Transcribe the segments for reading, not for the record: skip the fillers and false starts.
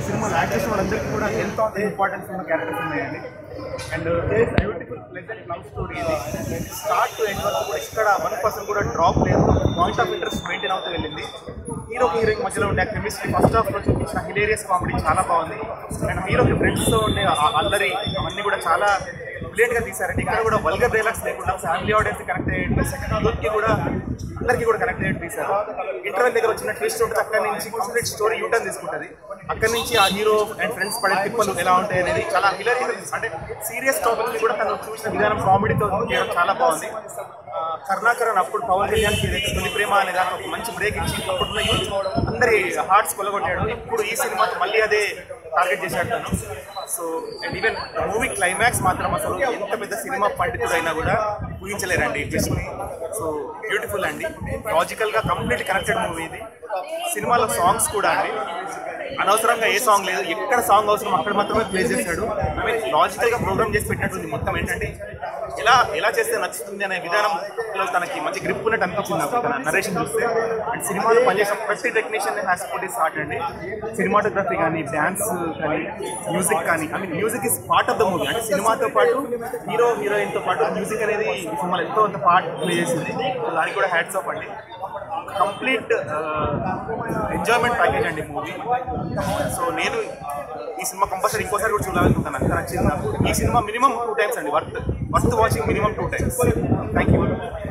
సినిమాలో యాక్ట్ చేసిన వాళ్ళందరికీ కూడా ఎంతో ఇంపార్టెన్స్ ఉన్న క్యారెక్టర్స్ ఉన్నాయండి. And beautiful pleasant love story ఇది. స్టార్ట్ టు ఎండ్ వరకు కూడా ఇక్కడ 1% కూడా డ్రాప్ లేదు. పాయింట్ ఆఫ్ ఇంట్రెస్ట్ మెయింటైన్ అవుతూ వెళ్ళింది. హీరోకి హీరోయిన్ మధ్యలో ఉండే కెమిస్ట్రీ ఫస్ట్ హాఫ్లో చూపించిన హిలేరియస్ కామెడీ చాలా బాగుంది. అండ్ హీరోకి ఫ్రెండ్స్తో ఉండే అల్లరి అవన్నీ కూడా చాలా బ్రిలియంట్గా తీశారండి. ఇక్కడ కూడా వల్గర్ డైలాగ్స్ లేకుండా ఫ్యామిలీ ఆడియన్స్ కనెక్ట్ అయ్యేది, సెకండ్ యూత్కి కూడా అందరికీ కూడా కనెక్ట్ అయ్యేది తీశారు. ఇంటర్వెల్ దగ్గర వచ్చిన ట్విస్ట్ ఉంటుంది, అక్కడి నుంచి కంప్లీట్ స్టోరీ యూటర్న్ తీసుకుంటుంది. అక్కడి నుంచి ఆ హీరో అండ్ ఫ్రెండ్స్ పడే తిప్పలు ఎలా ఉంటాయి అనేది చాలా హిలేరియస్, అంటే సీరియస్ టాపిక్ని కూడా తను చూసిన విధానం కామెడీతో చేయడం చాలా బాగుంది. కరుణాకరన్ అప్పుడు పవన్ కళ్యాణ్కి ఏదైతే తొలి ప్రేమ అనే దాంట్లో ఒక మంచి బ్రేక్ ఇచ్చి అప్పుడున్న యూత్ అందరి హార్ట్స్ కొలగొట్టాడు. ఇప్పుడు ఈ సినిమాతో మళ్ళీ అదే టార్గెట్ చేశాడు తను. So and even movie climax మాత్రం అసలు ఎంత పెద్ద సినిమా పండితుడైనా కూడా ఊహించలేరండి ట్విస్ట్ని. సో బ్యూటిఫుల్ అండి, లాజికల్గా కంప్లీట్ కనెక్టెడ్ మూవీ ఇది. సినిమాలో సాంగ్స్ కూడా అండి అనవసరంగా ఏ సాంగ్ లేదు, ఎక్కడ సాంగ్ అవసరం అక్కడ మాత్రమే ప్లే చేశాడు. ఐ మీన్ లాజికల్గా ప్రోగ్రామ్ చేసి పెట్టినట్టుంది. మొత్తం ఏంటంటే ఎలా చేస్తే నచ్చుతుంది అనే విధానంలో తనకి మంచి గ్రిప్ ఉన్నట్టు అనిపించింది నాకు తన నరేషన్ చూస్తే. అండ్ సినిమాలో పనిచేసిన ప్రతి technician has put his heart అండి. సినిమాటోగ్రఫీ కానీ, డ్యాన్స్ కానీ, మ్యూజిక్ కానీ, I mean music is part of the movie. అంటే సినిమాతో పాటు హీరో హీరోయిన్తో పాటు మ్యూజిక్ అనేది ఈ సినిమాలో ఎంతో అంత పార్ట్ ప్లే చేసింది. దానికి కూడా హ్యాట్స్ ఆఫ్ అండి. కంప్లీట్ ఎంజాయ్మెంట్ ప్యాకేజ్ అండి మూవీ. సో నేను ఈ సినిమా కంపల్సరీ ఇంకోసారి కూడా చూడాలనుకుంటాను, అంత నచ్చింది నాకు. ఈ సినిమా మినిమం 2 times అండి, worth watching minimum 2 times. Thank you.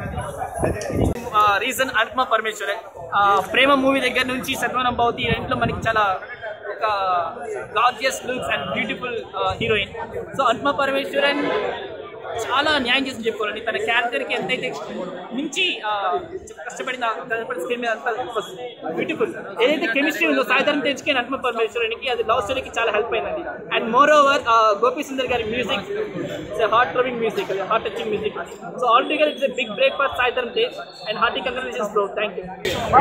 Reason Anupama Parameswaran. ప్రేమ మూవీ దగ్గర నుంచి సద్వనం భవతి ఇంట్లో మనకి చాలా ఒక gorgeous looks and beautiful heroine. So Anupama Parameswaran చాలా న్యాయం చేసి చెప్పుకోవాలండి. తన క్యారెక్టర్కి ఎంతైతే మించి కష్టపడిన స్క్రీన్ మీద అంతా బ్యూటిఫుల్. ఏదైతే కెమిస్ట్రీ ఉందో సాయి ధరమ్ తేజ్కి అండ్ అనుపమ పరమేశ్వరన్కి అది లవ్ స్టోరీకి చాలా హెల్ప్ అయిందండి. And moreover Gopi Sundar గారి music, heart throwing music, heart touching music. So all together it's a big break for Sai Dharam Tej and hearty congratulations bro. Thank you.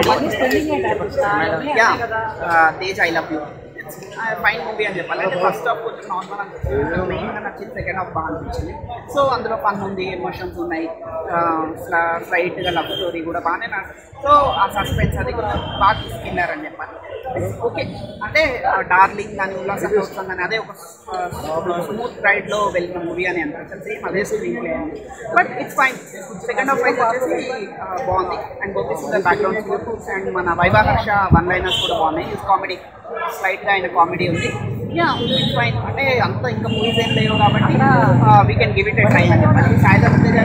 Tej I love you. Fine movie అని చెప్పాలి. అంటే first half కొంచెం normal అనిపించింది, మెయిన్గా నచ్చింది second half బాగా అనిపించింది. So అందులో ఫన్ ఉంది, ఎమోషన్స్ ఉన్నాయి, స్ట్రైట్గా లవ్ స్టోరీ కూడా బాగానే. సో ఆ సస్పెన్స్ అది కూడా బాగా తీసుకెళ్ళారని చెప్పాలి. ఓకే, అంటే డార్లింగ్ కానీ ఉల్లాసం వస్తుంది కానీ అదే ఒక స్మూత్ రైడ్లో వెళ్ళిన మూవీ అని అనిపించింది. సేమ్ అదే స్క్రీన్ ప్లే అండి, but it's fine. Second half wise వచ్చేసి బాగుంది. And Gopi Sundar background score and మన వైభాహర్ష వన్ లైనర్స్ కూడా బాగున్నాయి. కామెడీ స్లైట్గా ఆయన కామెడీ ఉంది. Ya it's fine. అంటే అంత ఇంకా మూవీస్ ఏం లేవు కాబట్టి we can give it a try అని చెప్పాలి. సాయి ధరమ్ తేజ్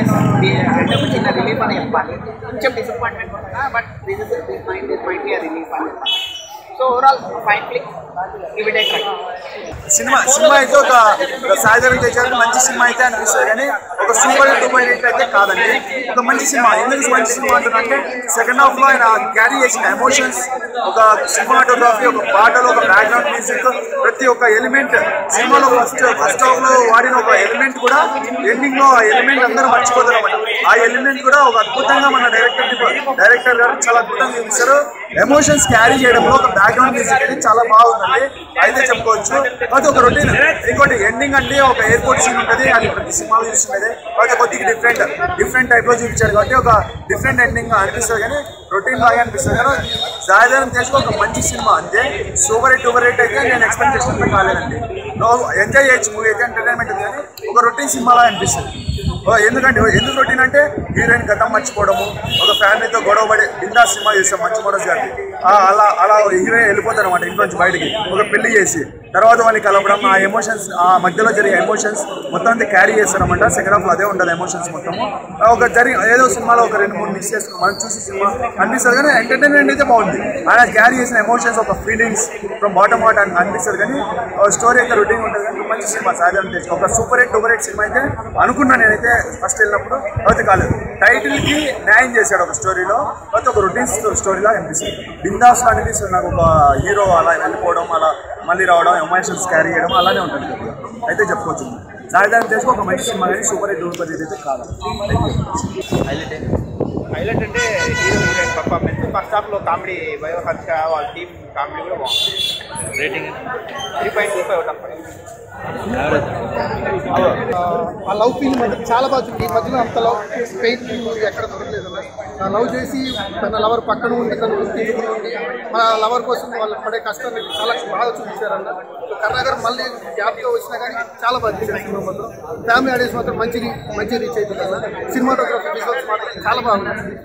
అంటే ఒక చిన్న రిలీఫ్ అని చెప్పాలి. కొంచెం డిసప్పాయింట్మెంట్ ఉంటుందా, but this might be a relief అని చెప్పాలి. So overall fine click, give it a try. సినిమా అయితే ఒక సాయి ధరమ్ తేజ్ మంచి సినిమా అయితే అనిపిస్తుంది, కానీ ఒక సూపర్ హిట్ అయితే కాదండి. ఒక మంచి సినిమా. ఎందుకు మంచి సినిమా అంటున్నారంటే సెకండ్ హాఫ్లో ఆయన క్యారీ చేసిన ఎమోషన్స్, ఒక సినిమాటోగ్రఫీ, ఒక పాటలు, ఒక బ్యాక్గ్రౌండ్ మ్యూజిక్, ప్రతి ఒక్క ఎలిమెంట్ సినిమాలో ఫస్ట్ హాఫ్లో వాడిన ఒక ఎలిమెంట్ కూడా ఎండింగ్లో ఆ ఎలిమెంట్ అందరూ మర్చిపోతారు అన్నమాట. ఆ ఎలిమెంట్ కూడా ఒక అద్భుతంగా మన డైరెక్టర్ గారు చాలా అద్భుతంగా చూపిస్తారు. ఎమోషన్స్ క్యారీ చేయడంలో ఒక బ్యాక్గ్రౌండ్ మ్యూజిక్ అనేది చాలా బాగుందండి అయితే చెప్పుకోవచ్చు. అది ఒక రొటీన్. ఇంకోటి ఎండింగ్ అంటే ఒక ఎయిర్పోర్ట్ సీన్ ఉంటుంది, అది ప్రతి సినిమాలో చూస్తున్నది. అది కొద్దిగా డిఫరెంట్ టైప్లో చూపించారు కాబట్టి ఒక డిఫరెంట్ ఎండింగ్ అనిపిస్తుంది, కానీ రొటీన్ లాగా అనిపిస్తుంది. కానీ సాయి ధరమ్ తేజ్ ఒక మంచి సినిమా అంతే. సూపర్ హిట్ అయితే నేను ఎక్స్పెక్ట్ చేసినట్టు కాలేదండి. ఎంజాయ్ చేయొచ్చు మూవీ అయితే, ఎంటర్టైన్మెంట్ ఉంది, కానీ ఒక రొటీన్ సినిమాలా అనిపిస్తుంది. ఎందుకు రొటీన్ అంటే హీరోయిన్ గతం మర్చిపోవడము, ఒక ఫ్యామిలీతో గొడవపడి బిందా సినిమా చేస్తాం మంచి మనోజ్ గారికి. అలా హీరోయిన్ వెళ్ళిపోతారు అన్నమాట ఇంట్లో నుంచి బయటికి, ఒక పెళ్లి చేసి తర్వాత వాళ్ళని కలపడం, ఆ ఎమోషన్స్, ఆ మధ్యలో జరిగే ఎమోషన్స్ మొత్తం క్యారీ చేస్తారన్నమాట. సెకండ్ హాఫ్లో అదే ఉండదు ఎమోషన్స్ మొత్తము. ఒక ఏదో సినిమాలో ఒక 2-3 మిక్స్ చేసుకుని మనం చూసి సినిమా అనిపిస్తుంది, కానీ ఎంటర్టైన్మెంట్ అయితే బాగుంది. ఆయన క్యారీ చేసిన ఎమోషన్స్, ఒక ఫీలింగ్స్ ఫ్రమ్ బాటమ్ హార్ట్ అని అనిపిస్తుంది, కానీ స్టోరీ అయితే రొటీన్ ఉంటుంది. కానీ మంచి సినిమా సాయి ధరమ్ తేజ్ ఒక సూపర్ హిట్ సినిమా అయితే అనుకున్నాను నేనైతే ఫస్ట్ వెళ్ళినప్పుడు. అయితే కాలేదు, టైటిల్కి న్యాయం చేశాడు ఒక స్టోరీలో, అయితే ఒక రొటీన్ స్టోరీలా అనిపిస్తుంది. బిందాస్లో అనిపిస్తుంది నాకు. ఒక హీరో అలా వెళ్ళిపోవడం, అలా మళ్ళీ రావడం, ఎమోషన్స్ క్యారీ చేయడం అలానే ఉంటుంది అయితే చెప్పుకోవచ్చు. సాయి ధరమ్ తేజ్ ఒక మంచి సినిమా, కానీ సూపర్ హిట్ అయితే కాదు. హైలైట్ అంటే హీరో హీరోయిన్ పర్ఫార్మెన్స్. ఫస్ట్ హాఫ్లో కామెడీ, వైభహర్ష వాళ్ళ టీమ్ కామెడీ కూడా బాగుంది. రేటింగ్ 3.25/5. ఆ లవ్ ఫీల్ మధ్య చాలా బాగుంది. ఈ మధ్యలో అంత లవ్ పెయిన్ ఎక్కడ దొరకలేదు. లవ్ చేసి తన లవర్ పక్కన ఉండి తన తీసుకుని ఉండి మన లవర్ కోసం వాళ్ళు పడే కష్టాన్ని చాలా బాగా చూపించారన్న. కరుణాకర్ మళ్ళీ గ్యాప్లో వచ్చినా కానీ చాలా బాగా తీశారు సినిమా మాత్రం. ఫ్యామిలీ ఆడియన్స్ మాత్రం మంచి రీచ్ అవుతుంది అన్న. సినిమాటోగ్రఫీ విజువల్స్ మాత్రం చాలా బాగుంది.